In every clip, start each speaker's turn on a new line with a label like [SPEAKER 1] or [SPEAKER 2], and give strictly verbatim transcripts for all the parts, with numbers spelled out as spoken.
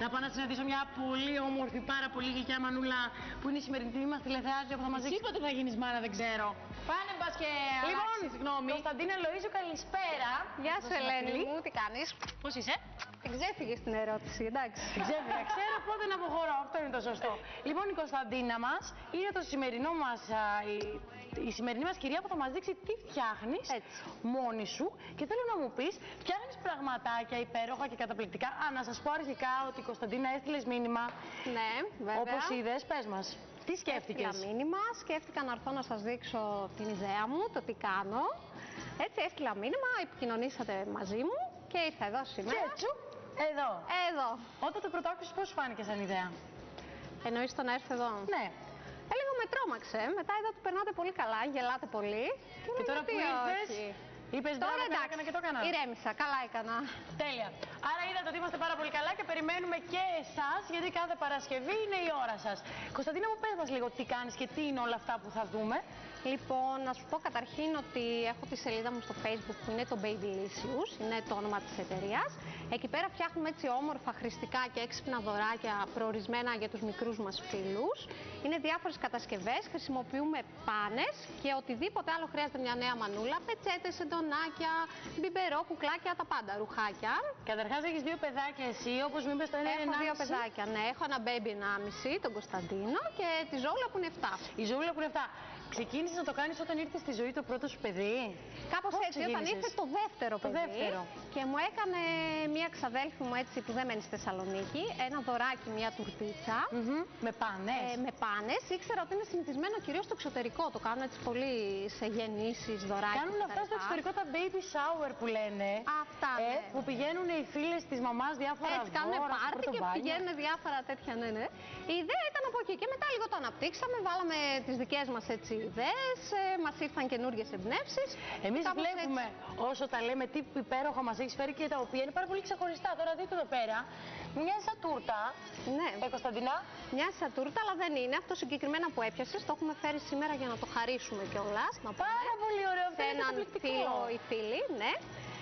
[SPEAKER 1] Να πάω να συναντήσω μια πολύ όμορφη, πάρα πολύ γλυκιά μανούλα που είναι η σημερινή μας τηλεθεάτρια που θα μας δείξει. Είπατε θα γίνεις μάνα, δεν ξέρω. Πάνε μπας και
[SPEAKER 2] Λοιπόν,
[SPEAKER 1] αλλάξει, συγγνώμη. Κωνσταντίνα Λοΐζου, καλησπέρα.
[SPEAKER 2] Γεια σου, Ελένη μου, τι κάνεις?
[SPEAKER 1] Πώς είσαι?
[SPEAKER 2] Ξέφυγες την ερώτηση, εντάξει.
[SPEAKER 1] Ξέφυγα, ξέρω πότε να αποχωρώ, αυτό είναι το σωστό. Λοιπόν, η Κωνσταντίνα μας είναι το σημερινό μας, α, η, η σημερινή μας κυρία που θα μας δείξει τι φτιάχνεις μόνη σου και θέλω να μου πεις, φτιάχνεις πραγματάκια υπέροχα και καταπληκτικά. Α, να σας πω αρχικά ότι η Κωνσταντίνα έστειλες μήνυμα.
[SPEAKER 2] Ναι, βέβαια.
[SPEAKER 1] Όπως είδες, πες μας. Τι σκέφτηκες?
[SPEAKER 2] Έστειλα μήνυμα, σκέφτηκα να έρθω να σας δείξω την ιδέα μου, το τι κάνω. Έτσι έστειλα μήνυμα, επικοινωνήσατε μαζί μου και ήρθα εδώ σήμερα.
[SPEAKER 1] Και τσου, εδώ.
[SPEAKER 2] Εδώ.
[SPEAKER 1] Όταν το πρωτάκουσες πώς σου φάνηκε σαν ιδέα?
[SPEAKER 2] Εννοείς το να έρθω εδώ?
[SPEAKER 1] Ναι.
[SPEAKER 2] Ε, λίγο με τρόμαξε, μετά είδα ότι περνάτε πολύ καλά, γελάτε πολύ. Και,
[SPEAKER 1] και τώρα που ήρθες, είπες
[SPEAKER 2] τώρα
[SPEAKER 1] εντάξει, έκανα και το έκανα.
[SPEAKER 2] Ηρέμησα, καλά έκανα.
[SPEAKER 1] Τέλεια. Άρα είδατε ότι είμαστε πάρα πολύ καλά και περιμένουμε και εσάς, γιατί κάθε Παρασκευή είναι η ώρα σας. Κωνσταντίνα μου, πες μας λίγο τι κάνεις και τι είναι όλα αυτά που θα δούμε.
[SPEAKER 2] Λοιπόν, να σου πω καταρχήν ότι έχω τη σελίδα μου στο Facebook που είναι το Babylicious, είναι το όνομα της εταιρείας. Εκεί πέρα φτιάχνουμε έτσι όμορφα, χρηστικά και έξυπνα δωράκια προορισμένα για τους μικρούς μας φίλους. Είναι διάφορες κατασκευές, χρησιμοποιούμε πάνες και οτιδήποτε άλλο χρειάζεται μια νέα μανούλα, πετσέτες, εντονάκια, μπιμπερό, κουκλάκια, τα πάντα, ρουχάκια.
[SPEAKER 1] Καταρχάς έχεις δύο παιδάκια εσύ, όπως μου είπες το ένα είναι
[SPEAKER 2] Έχω δύο παιδάκια, ναι. Έχω ένα baby ενάμιση, τον Κωνσταντίνο, και τη Ζώουλα που είναι εφτά.
[SPEAKER 1] Η Ζώουλα που είναι εφτά. Ξεκίνησες να το κάνεις όταν ήρθε στη ζωή το πρώτο σου παιδί?
[SPEAKER 2] Κάπως έτσι, όταν ήρθε το δεύτερο
[SPEAKER 1] το
[SPEAKER 2] παιδί.
[SPEAKER 1] Δεύτερο.
[SPEAKER 2] Και μου έκανε μία ξαδέλφη μου έτσι που δεν μένει στη Θεσσαλονίκη, ένα δωράκι, μία τουρτίτσα.
[SPEAKER 1] Mm-hmm. Με πάνες.
[SPEAKER 2] Ε, με πάνες. Ήξερα ότι είναι συνηθισμένο κυρίως στο εξωτερικό. Το κάνουν έτσι πολύ σε γεννήσεις, δωράκια.
[SPEAKER 1] Κάνουν αυτά στο εξωτερικό τα baby shower που λένε.
[SPEAKER 2] Αυτά,
[SPEAKER 1] ε,
[SPEAKER 2] ναι.
[SPEAKER 1] Που πηγαίνουν οι φίλες της μαμάς διάφορα
[SPEAKER 2] έτσι, κάνουν πάρτι και πηγαίνουν διάφορα τέτοια, ναι, ναι. Η ιδέα ήταν από εκεί και μετά λίγο το αναπτύξαμε, βάλαμε τις δικές μας έτσι ιδέες, ε, μας ήρθαν καινούργιες εμπνεύσεις.
[SPEAKER 1] Εμείς βλέπουμε έτσι, όσο τα λέμε τι υπέροχα μας έχεις φέρει και τα οποία είναι πάρα πολύ ξεχωριστά. Τώρα δείτε εδώ πέρα, μοιάζει σαν τούρτα.
[SPEAKER 2] Ναι.
[SPEAKER 1] Ε, Κωνσταντινά.
[SPEAKER 2] Μοιάζει σαν τούρτα, αλλά δεν είναι. Αυτό συγκεκριμένα που έπιασες, το έχουμε φέρει σήμερα για να το χαρίσουμε κιόλας.
[SPEAKER 1] Πάρα πολύ ωραίο, αυτό είναι
[SPEAKER 2] έναν φίλο ή φίλη, ναι.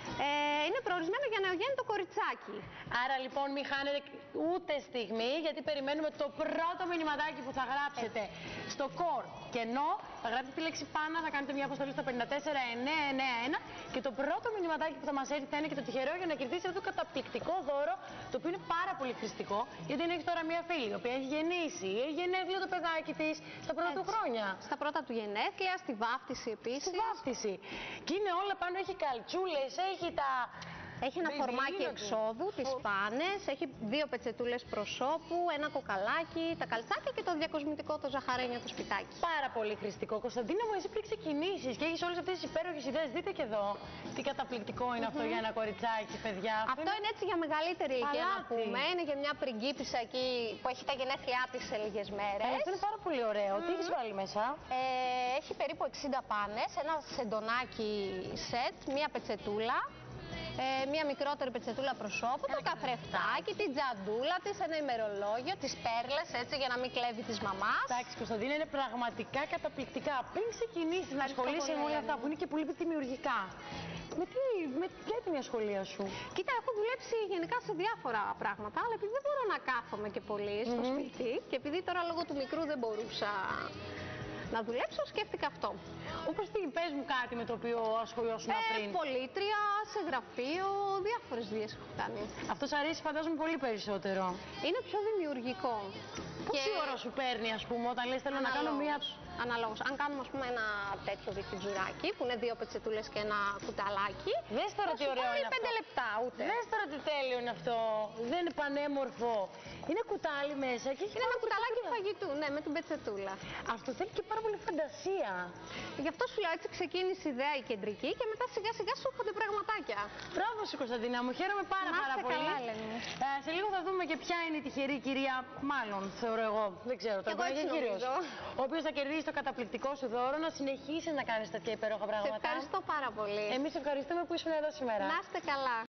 [SPEAKER 2] Ε, είναι προορισμένο για νεογέννητο κοριτσάκι. Άρα λοιπόν μην χάνετε ούτε στιγμή, γιατί περιμένουμε το πρώτο μηνυματάκι που θα γράψετε έτσι, στο κορ κενό. Θα γράψετε τη λέξη πάνα, θα κάνετε μια αποστολή στο πέντε τέσσερα εννιά εννιά ένα και το πρώτο μηνυματάκι που θα μας έρθει θα είναι και το τυχερό για να κερδίσετε αυτό το καταπληκτικό δώρο, το οποίο είναι πάρα πολύ χρηστικό. Γιατί αν έχει τώρα μια φίλη, η οποία έχει γεννήσει, έχει γενέθλια το παιδάκι της στα πρώτα του χρόνια. Στα πρώτα του γενέθλια, στη βάφτιση επίσης. Στη βάφτιση. Και είναι όλα πάνω, έχει καλτσούλες, έχει τα... Έχει ένα φορμάκι εξόδου, τις πάνες, έχει δύο πετσετούλες προσώπου, ένα κοκαλάκι, τα καλτσάκια και το διακοσμητικό, το ζαχαρένιο, το σπιτάκι.
[SPEAKER 1] Πάρα πολύ χρηστικό. Κωνσταντίνα μου, εσύ πριν ξεκινήσεις και έχεις όλες αυτές τις υπέροχες ιδέες, δείτε και εδώ τι καταπληκτικό είναι mm-hmm. αυτό για ένα κοριτσάκι, παιδιά.
[SPEAKER 2] Αυτό, αυτό είναι έτσι για μεγαλύτερη ηλικία να πούμε. Είναι για μια πριγκίπισσα εκεί που έχει τα γενέθλιά της σε λίγες μέρες.
[SPEAKER 1] Ε, αυτό είναι πάρα πολύ ωραίο. Mm. Τι έχεις βάλει μέσα?
[SPEAKER 2] Ε, έχει περίπου εξήντα πάνες, ένα σεντονάκι σετ, μια πετσετούλα. Ε, μία μικρότερη πετσετούλα προσώπου, το καθρεφτάκι, την τζαντούλα της, ένα ημερολόγιο, τις πέρλες έτσι για να μην κλέβει της μαμάς.
[SPEAKER 1] Εντάξει, Κωνσταντίνα, είναι πραγματικά καταπληκτικά. Πριν ξεκινήσεις να ασχολείσαι με όλα αυτά που είναι και πολύ δημιουργικά, με τι, με ποια είναι η ασχολία σου?
[SPEAKER 2] Κοίτα, έχω δουλέψει γενικά σε διάφορα πράγματα, αλλά επειδή δεν μπορώ να κάθομαι και πολύ στο mm-hmm. σπίτι και επειδή τώρα λόγω του μικρού δεν μπορούσα να δουλέψω, σκέφτηκα αυτό.
[SPEAKER 1] Όπως τι, πες μου κάτι με το οποίο ασχολιώσουν
[SPEAKER 2] ε,
[SPEAKER 1] πριν.
[SPEAKER 2] Πολίτρια, σε γραφείο, διάφορες δουλειές έχω κάνει.
[SPEAKER 1] Αυτό σ' αρέσει φαντάζομαι πολύ περισσότερο.
[SPEAKER 2] Είναι πιο δημιουργικό.
[SPEAKER 1] Πόση και... ώρα σου παίρνει, ας πούμε, όταν λες θέλω
[SPEAKER 2] αναλόγως,
[SPEAKER 1] να κάνω μία...
[SPEAKER 2] Αναλόγως. Αν κάνουμε, ας πούμε, ένα τέτοιο βυθιτζουράκι, που είναι δύο πετσετούλες και ένα κουταλάκι,
[SPEAKER 1] δες τώρα τι ωραίο είναι
[SPEAKER 2] πέντε
[SPEAKER 1] αυτό.
[SPEAKER 2] λεπτά ούτε.
[SPEAKER 1] Δες τώρα τι τέλειο είναι αυτό. Δεν είναι πανέμορφο. Είναι κουτάλι μέσα και έχει
[SPEAKER 2] είναι ένα κουταλάκι φαγητού, ναι, με την πετσετούλα.
[SPEAKER 1] Αυτό θέλει και πάρα πολύ φαντασία.
[SPEAKER 2] Γι' αυτό σου λέω, έτσι ξεκίνησε η ιδέα η κεντρική και μετά σιγά σιγά σου έρχονται πραγματάκια.
[SPEAKER 1] Μπράβο σου, Κωνσταντίνα μου, χαίρομαι πάρα, πάρα πολύ.
[SPEAKER 2] Καλά,
[SPEAKER 1] ε, σε λίγο θα δούμε και ποια είναι η τυχερή κυρία, μάλλον θεωρώ εγώ, δεν ξέρω, το
[SPEAKER 2] εγώ
[SPEAKER 1] κύριος, ο οποίος θα κερδίσει το καταπληκτικό σου δώρο, να συνεχίσεις να κάνεις τέτοια υπέροχα πράγματα.
[SPEAKER 2] Σε ευχαριστώ πάρα πολύ.
[SPEAKER 1] Εμείς ευχαριστούμε που ήσουν εδώ σήμερα.
[SPEAKER 2] Να είστε καλά.